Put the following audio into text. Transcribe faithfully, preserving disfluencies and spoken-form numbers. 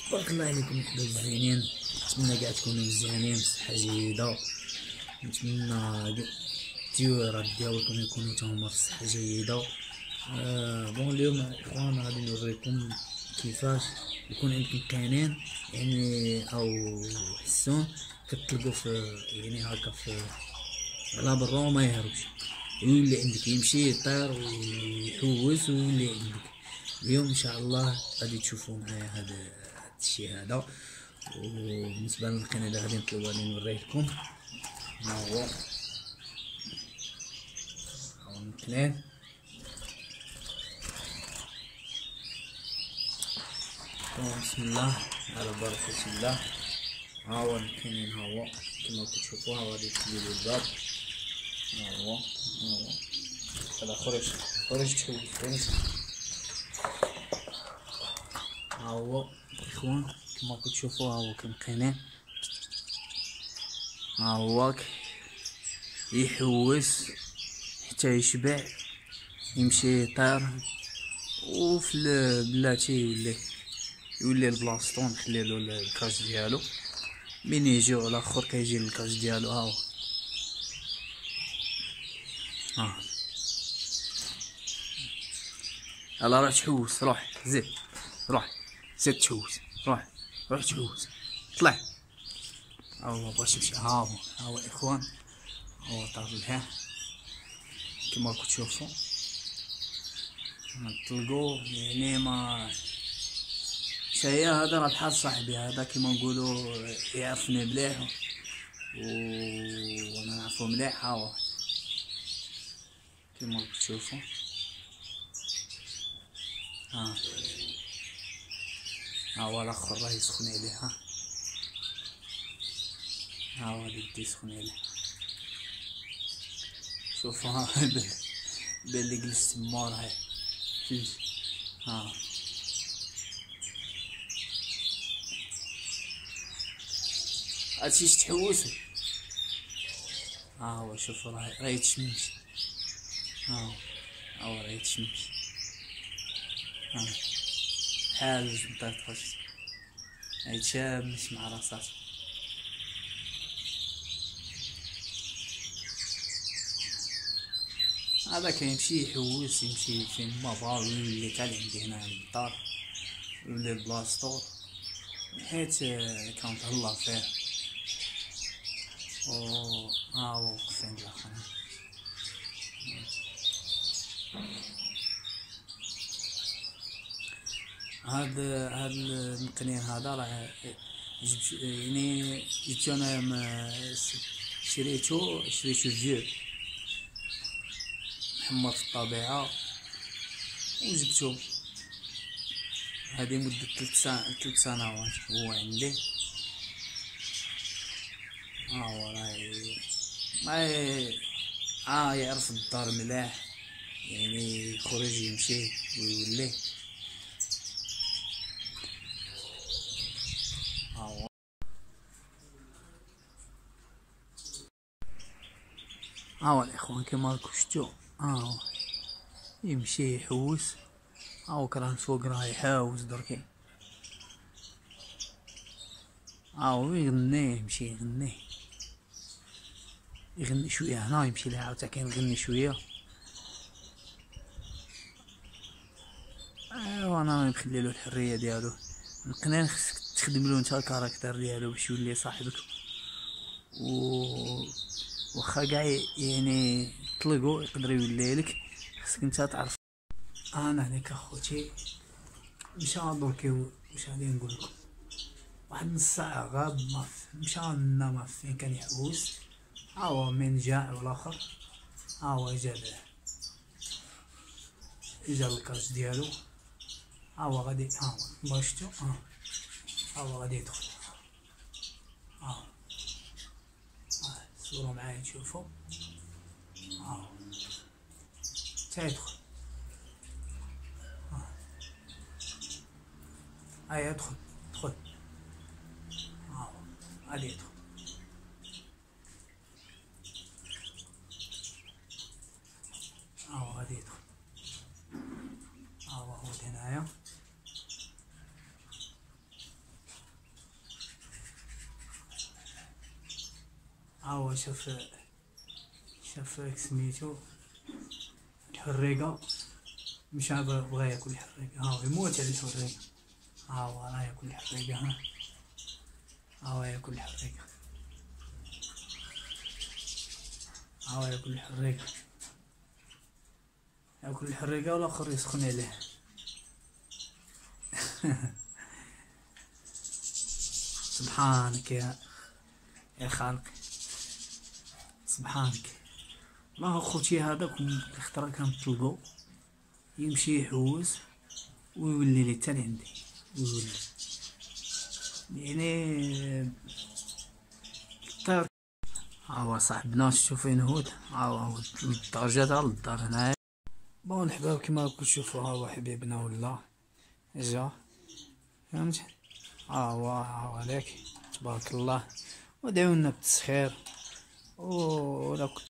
بارك الله عليكم الحباب الزينين. نتمنى كاع تكونوا مزيانين بصحة جيدة. نتمنى التيويرات ديالكم يكونوا تاهما في صحة جيدة. آه بون اليوم اخوان غادي نوريكم كيفاش يكون عندكم قنين يعني او حسون كتطلقوا في يعني هكا في على برا وما يهربش، ويولي عندك يمشي يطير ويحوس ويولي عندك. اليوم ان شاء الله غادي تشوفوا معايا هذا الشيء هذا. وبالنسبه للقناه اللي غادي نطلبوا غادي نوريه لكم. ها هو ها هو القنين. بسم الله على بركة الله. ها هو القنين، ها هو كما كتشوفوا. ها غادي تديروا الباب. ها هو ها هو هذا خرج خرج تحوس فهمت. ها هو اخوان كما كتشوفوا. ها هو كنقنين. ها هو يحوس حتى يشبع يمشي يطير. وفي بلاتي يولي يولي البلاصتو نخليلو الكاج ديالو. من يجيو الاخر كيجي الكاج ديالو. ها هو ها يلا روح تحوس. روح زيد روح زيد تحوس. روح روح تحوس طلع. ها هو باش يمشي. ها هو ها هو اخوان. ها هو طار لهيه كما كتشوفوا. نطلقو يعني ما شايا هذا راه بحال صاحبي هذا كيما نقولوا يعرفني مليح وانا نعرفو مليح. ها هو كيما كتشوفوا. ها ها هو الاخر راه يسخن عليه. ها ها هو غادي يدي يسخن عليه. شوفوا ها بان لي جلست تما راه ها هادشي تحوسو. ها هو شوفوا راه راه يتشمس. ها هو ها هو راه يتشمس. ها بحال جوج بطاطا يتشامس مع راساتو. هذا كيمشي يحوس يمشي فين ما بغا ويولي حتى لعندي هنا عند الدار. يولي لبلاصتو حيت كنتهلا فيه. و ها هو وقف عند الاخر. هاد هاد القنين هذا راه جبت يعني جبتو انا شريتو شريتو فيو محمر في الطبيعة وجبتو. هذه مدة ثلاث ثلاث سنوات هو عندي. ها هو راه ما اه يعرف الدار ملاح يعني يخرج يمشي ويولي. ها هو ها هو الاخوان كما راكم شفتوا. ها هو يمشي يحوس. ها هو كراه الفوق راه يحاوس دركي. ها هو يغني يمشي يغني يغني شويه هنا يمشي لها عاوتاني كيغني شويه. ايوا انا نخليلو الحريه ديالو. القنين خصك تخدم له نتا الكاركتر ديالو باش يولي صاحبك. و واخا كاع يعني طلقو يقدر يولي لك خصك نتا تعرف. انا هذيك اخوتي مشى دركي واش غادي نقول لكم. واحد نص ساعه غاب ما مشى لنا ما فين كان يحوس. ها هو من جاع والاخر. ها هو جا جا الكاش ديالو. ها هو غادي ها هو باشتو. ها هو غادي يدخل. ها صوروا معايا تشوفوا. ها تا يدخل. ها هيا ادخل ادخل. ها هو غادي يدخل. ها هو غادي يدخل. ها هو هو هنايا. هو شاف شاف سميتو الحريقة، مشى بغا ياكل الحريقة، ها هو يموت على الحريقة، ها هو راه ياكل الحريقة، ها ها هو ياكل الحريقة، ها هو ياكل الحريقة، ياكل الحريقة والاخر يسخن عليه. سبحانك يا يا خالقي، سبحانك. والله خوتي هذاك الخطرة كنطلبو يمشي يحوس ويولي لي حتى لعندي، ويولي يعني طير. ها هو صاحبنا شتو فين هو، ها هو للدرجة تاع للدار هنايا. بون الحباب كيما راكم تشوفو، ها هو حبيبنا ولا جا، فهمت. ها هو ها هو عليك تبارك الله، ودعونا بالتسخير. و